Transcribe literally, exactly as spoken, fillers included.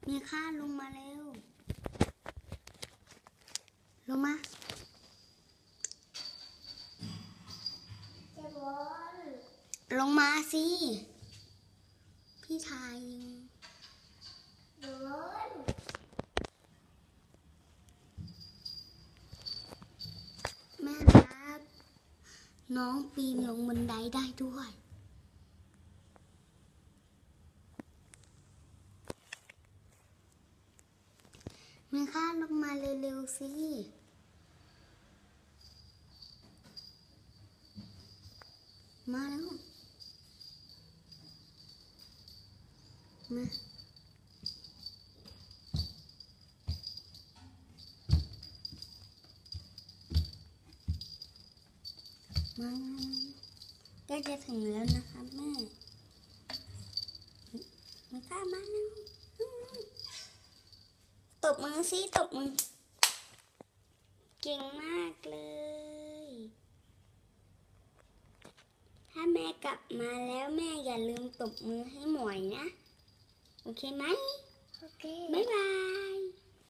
มีค่าลงมาเร็วลงมาลงมาสิพี่ชายโดนแม่ครับน้องปีนลงบันไดได้ด้วยแม่ข้าลงมาเร็วๆสิมาแล้วมามาก็จะถึงแล้วนะคะแม่แม่ข้ามาแล้วตบมือสิตบมือเก่งมากเลยถ้าแม่กลับมาแล้วแม่อย่าลืมตบมือให้หมวยนะโอเคไหมโอเคบ๊ายบาย